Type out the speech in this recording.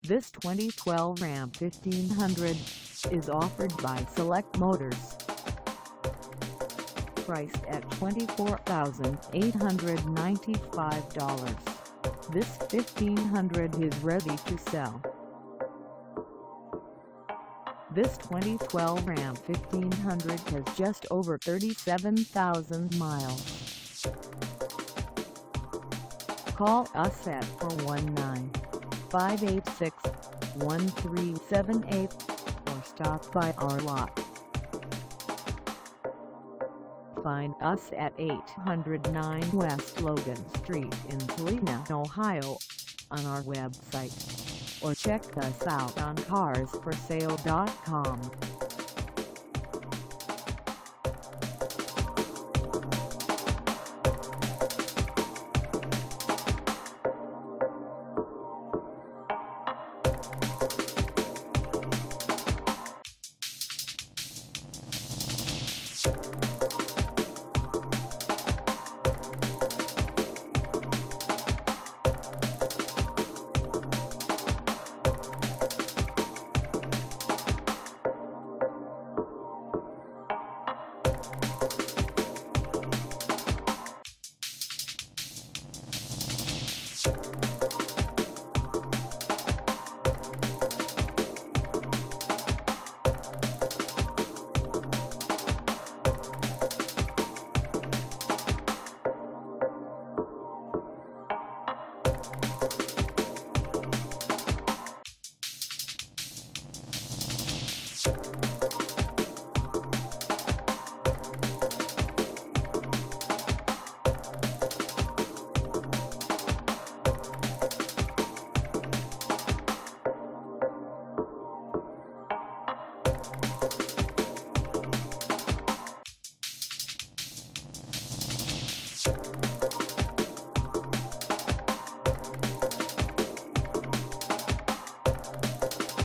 This 2012 Ram 1500 is offered by Select Motors. Priced at $24,895, this 1500 is ready to sell. This 2012 Ram 1500 has just over 37,000 miles. Call us at 419-586-1378 or stop by our lot. Find us at 809 West Logan Street in Celina, Ohio, on our website, or check us out on carsforsale.com.